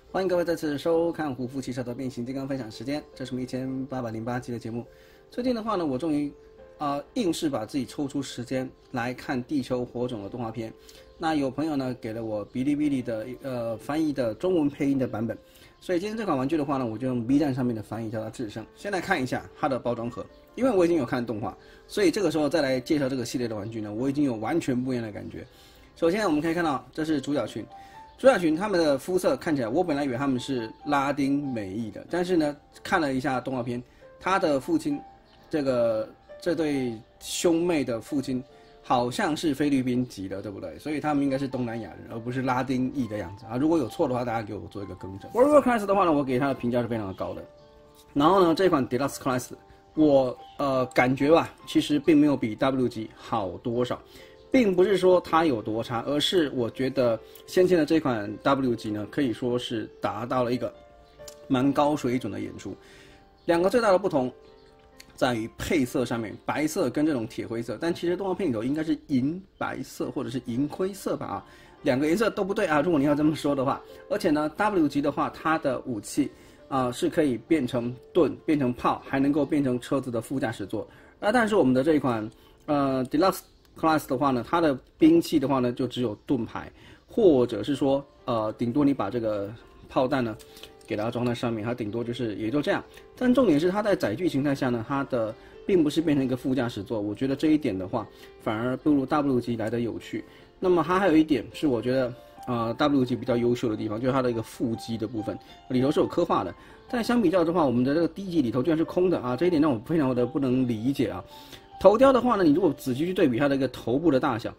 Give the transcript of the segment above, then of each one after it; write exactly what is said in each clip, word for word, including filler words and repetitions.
欢迎各位再次收看胡夫汽车的变形金刚分享时间，这是我们一千八百零八期的节目。最近的话呢，我终于啊、呃、硬是把自己抽出时间来看《地球火种》的动画片。那有朋友呢给了我哔哩哔哩的呃翻译的中文配音的版本，所以今天这款玩具的话呢，我就用 B 站上面的翻译叫它制胜。先来看一下它的包装盒，因为我已经有看动画，所以这个时候再来介绍这个系列的玩具呢，我已经有完全不一样的感觉。首先我们可以看到，这是主角群。主角群他们的肤色看起来，我本来以为他们是拉丁美裔的，但是呢，看了一下动画片，他的父亲，这个这对兄妹的父亲，好像是菲律宾籍的，对不对？所以他们应该是东南亚人，而不是拉丁裔的样子啊。如果有错的话，大家给我做一个更正。Warrior Class 的话呢，我给他的评价是非常的高的。然后呢，这款 Deluxe Class， 我呃感觉吧，其实并没有比 W 级好多少。并不是说它有多差，而是我觉得先前的这款 W 级呢，可以说是达到了一个蛮高水准的演出。两个最大的不同在于配色上面，白色跟这种铁灰色，但其实动画片里头应该是银白色或者是银灰色吧啊，两个颜色都不对啊。如果你要这么说的话，而且呢 W 级的话，它的武器啊、呃、是可以变成盾、变成炮，还能够变成车子的副驾驶座。啊，但是我们的这一款呃 Deluxe Class 的话呢，它的兵器的话呢，就只有盾牌，或者是说，呃，顶多你把这个炮弹呢，给它装在上面，它顶多就是也就这样。但重点是它在载具形态下呢，它的并不是变成一个副驾驶座，我觉得这一点的话，反而不如 W 级来的有趣。那么它还有一点是我觉得，呃 ，W 级比较优秀的地方，就是它的一个副机的部分，里头是有刻画的。但相比较的话，我们的这个 D 级里头居然是空的啊，这一点让我非常的不能理解啊。头雕的话呢，你如果仔细去对比它的一个头部的大小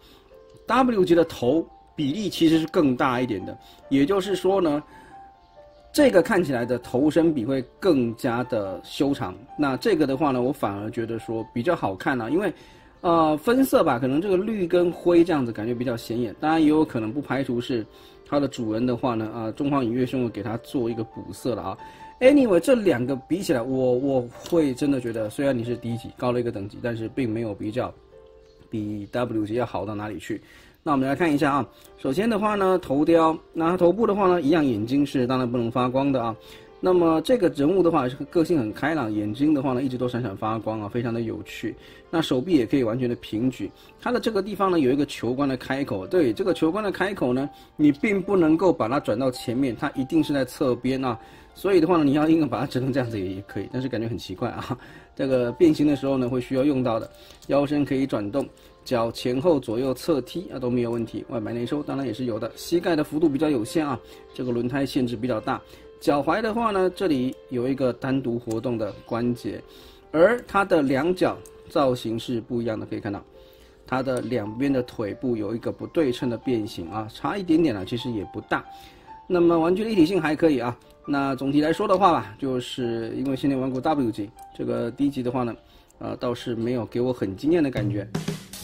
，W 级的头比例其实是更大一点的，也就是说呢，这个看起来的头身比会更加的修长。那这个的话呢，我反而觉得说比较好看啊，因为呃分色吧，可能这个绿跟灰这样子感觉比较显眼，当然也有可能不排除是它的主人的话呢，啊、呃、中华影业兄弟给它做一个补色了啊。Anyway， 这两个比起来，我我会真的觉得，虽然你是低级高了一个等级，但是并没有比较比 W 级要好到哪里去。那我们来看一下啊，首先的话呢，头雕，那头部的话呢，一样眼睛是当然不能发光的啊。那么这个人物的话是个性很开朗，眼睛的话呢一直都闪闪发光啊，非常的有趣。那手臂也可以完全的平举，它的这个地方呢有一个球冠的开口，对，这个球冠的开口呢，你并不能够把它转到前面，它一定是在侧边啊。所以的话呢，你要硬把它折成这样子也可以，但是感觉很奇怪啊。这个变形的时候呢，会需要用到的。腰身可以转动，脚前后左右侧踢啊都没有问题。外摆内收当然也是有的。膝盖的幅度比较有限啊，这个轮胎限制比较大。脚踝的话呢，这里有一个单独活动的关节，而它的两脚造型是不一样的，可以看到。它的两边的腿部有一个不对称的变形啊，差一点点了，其实也不大。那么玩具的一体性还可以啊。那总体来说的话吧，就是因为现在玩过 W 级，这个 D 级的话呢，呃，倒是没有给我很惊艳的感觉。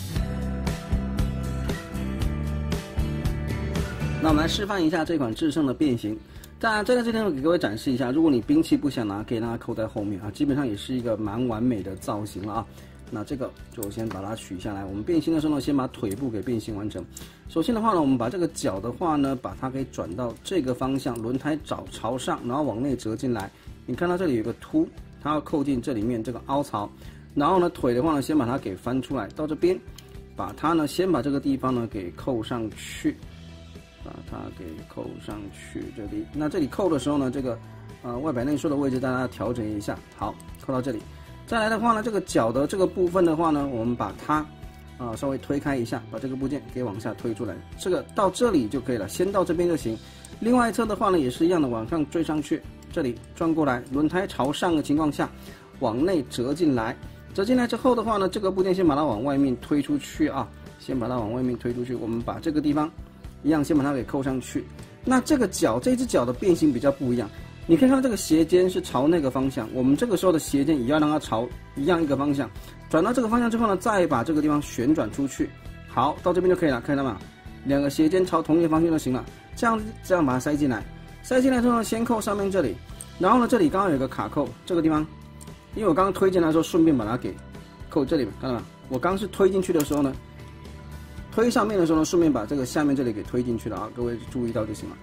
那我们来示范一下这款制胜的变形。当然，在这边我给各位展示一下，如果你兵器不想拿，可以让它扣在后面啊，基本上也是一个蛮完美的造型了啊。那这个就先把它取下来。我们变形的时候呢，先把腿部给变形完成。首先的话呢，我们把这个脚的话呢，把它给转到这个方向，轮胎找朝上，然后往内折进来。你看到这里有个凸，它要扣进这里面这个凹槽。然后呢，腿的话呢，先把它给翻出来，到这边，把它呢，先把这个地方呢给扣上去，把它给扣上去这里。那这里扣的时候呢，这个呃外摆内收的位置大家调整一下。好，扣到这里。再来的话呢，这个脚的这个部分的话呢，我们把它啊、呃、稍微推开一下，把这个部件给往下推出来，这个到这里就可以了，先到这边就行。另外一侧的话呢，也是一样的，往上追上去，这里转过来，轮胎朝上的情况下，往内折进来，折进来之后的话呢，这个部件先把它往外面推出去啊，先把它往外面推出去，我们把这个地方一样先把它给扣上去。那这个脚，这只脚的变形比较不一样。你可以看到这个鞋尖是朝那个方向，我们这个时候的鞋尖也要让它朝一样一个方向，转到这个方向之后呢，再把这个地方旋转出去。好，到这边就可以了，看到吗？两个鞋尖朝同一个方向就行了。这样这样把它塞进来，塞进来之后呢，先扣上面这里，然后呢，这里刚刚有个卡扣，这个地方，因为我刚刚推进来的时候，顺便把它给扣这里，看到吗？我刚是推进去的时候呢，推上面的时候呢，顺便把这个下面这里给推进去了啊，各位注意到就行了。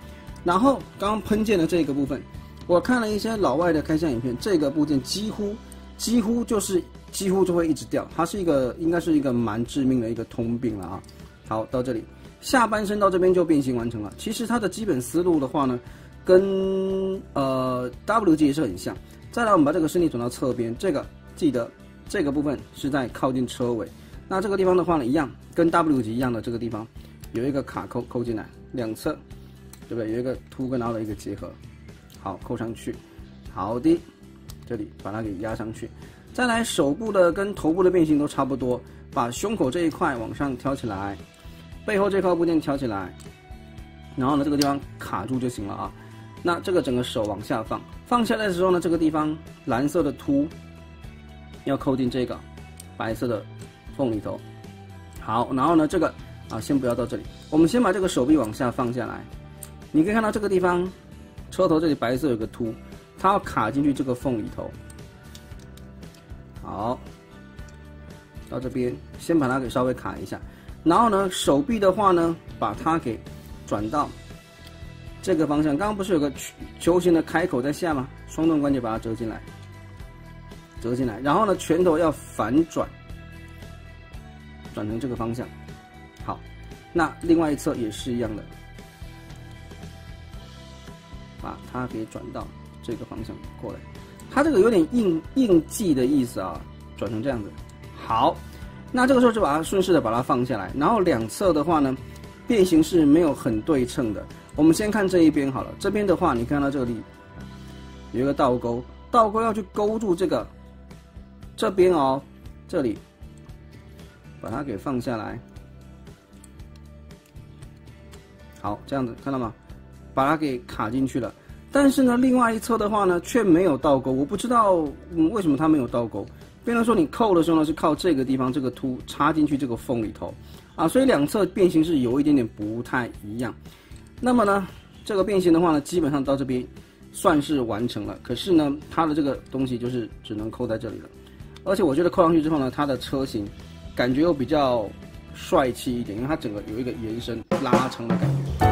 然后刚刚喷溅的这个部分，我看了一些老外的开箱影片，这个部件几乎几乎就是几乎就会一直掉，它是一个应该是一个蛮致命的一个通病了啊。好，到这里下半身到这边就变形完成了。其实它的基本思路的话呢，跟呃 W 级也是很像。再来，我们把这个身体转到侧边，这个记得这个部分是在靠近车尾。那这个地方的话呢，一样跟 W 级一样的，这个地方有一个卡扣扣进来，两侧，对不对？有一个凸跟凹的一个结合，好扣上去。好的，这里把它给压上去。再来，手部的跟头部的变形都差不多，把胸口这一块往上挑起来，背后这块部件挑起来，然后呢，这个地方卡住就行了啊。那这个整个手往下放，放下来的时候呢，这个地方蓝色的凸要扣进这个白色的缝里头。好，然后呢，这个啊，先不要到这里，我们先把这个手臂往下放下来。你可以看到这个地方，车头这里白色有个凸，它要卡进去这个缝里头。好，到这边先把它给稍微卡一下，然后呢，手臂的话呢，把它给转到这个方向。刚刚不是有个球形的开口在下吗？双动关节把它折进来，折进来，然后呢，拳头要反转，转成这个方向。好，那另外一侧也是一样的，把它给转到这个方向过来。它这个有点应应记的意思啊，转成这样子。好，那这个时候就把它顺势的把它放下来，然后两侧的话呢，变形是没有很对称的。我们先看这一边好了，这边的话，你看到这里有一个倒钩，倒钩要去勾住这个这边哦，这里把它给放下来。好，这样子看到吗？把它给卡进去了。但是呢，另外一侧的话呢，却没有倒钩，我不知道、嗯、为什么它没有倒钩。变成说你扣的时候呢，是靠这个地方这个凸插进去这个缝里头啊，所以两侧变形是有一点点不太一样。那么呢，这个变形的话呢，基本上到这边算是完成了。可是呢，它的这个东西就是只能扣在这里了。而且我觉得扣上去之后呢，它的车型感觉又比较帅气一点，因为它整个有一个延伸拉长的感觉。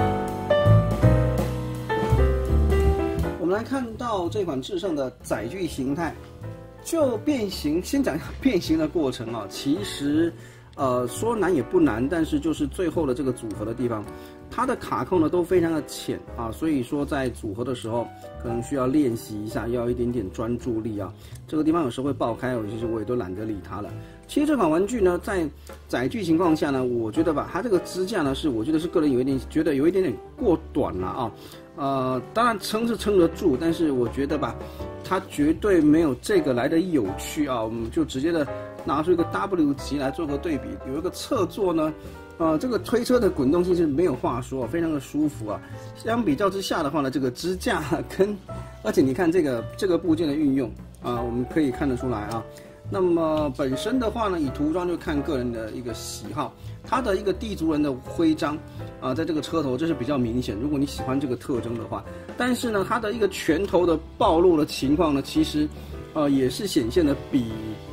我们来看到这款至胜的载具形态，就变形，先讲一下变形的过程啊。其实，呃，说难也不难，但是就是最后的这个组合的地方，它的卡扣呢都非常的浅啊，所以说在组合的时候可能需要练习一下，要一点点专注力啊。这个地方有时候会爆开，其实我也都懒得理它了。其实这款玩具呢，在载具情况下呢，我觉得吧，它这个支架呢是，我觉得是个人有一点觉得有一点点过短了啊。呃，当然撑是撑得住，但是我觉得吧，它绝对没有这个来的有趣啊。我们就直接的拿出一个 W 级来做个对比，有一个侧座呢，呃，这个推车的滚动性是没有话说，非常的舒服啊。相比较之下的话呢，这个支架跟，而且你看这个这个部件的运用啊、呃，我们可以看得出来啊。那么本身的话呢，以涂装就看个人的一个喜好，它的一个地族人的徽章啊、呃，在这个车头这是比较明显。如果你喜欢这个特征的话，但是呢，它的一个拳头的暴露的情况呢，其实呃也是显现的比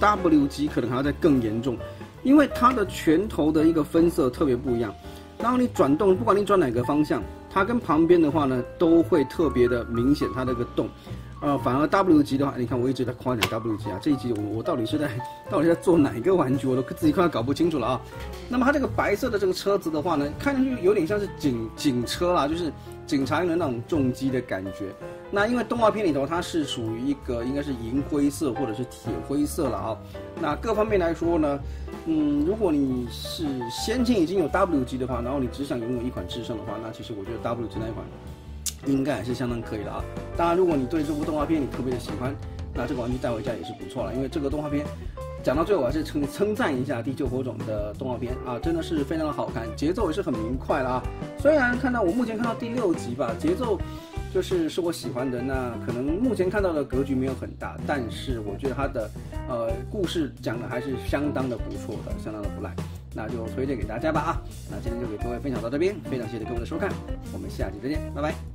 W 级可能还要再更严重，因为它的拳头的一个分色特别不一样。然后你转动，不管你转哪个方向，它跟旁边的话呢，都会特别的明显它的一个动。呃，反而 W 级的话，你看我一直在夸奖 W 级啊，这一集我我到底是在到底在做哪个玩具，我都自己快要搞不清楚了啊。那么它这个白色的这个车子的话呢，看上去有点像是警警车啦，就是警察用的那种重机的感觉。那因为动画片里头它是属于一个应该是银灰色或者是铁灰色了啊。那各方面来说呢，嗯，如果你是先前已经有 W 级的话，然后你只想拥有一款至胜的话，那其实我觉得 W 级那一款应该也是相当可以的啊。当然，如果你对这部动画片你特别的喜欢，那这个玩具带回家也是不错了。因为这个动画片讲到最后，我还是称称赞一下《地球火种》的动画片啊，真的是非常的好看，节奏也是很明快了啊。虽然看到我目前看到第六集吧，节奏就是是我喜欢的，那可能目前看到的格局没有很大，但是我觉得它的呃故事讲的还是相当的不错的，相当的不赖。那就推荐给大家吧啊！那今天就给各位分享到这边，非常谢谢各位的收看，我们下期再见，拜拜。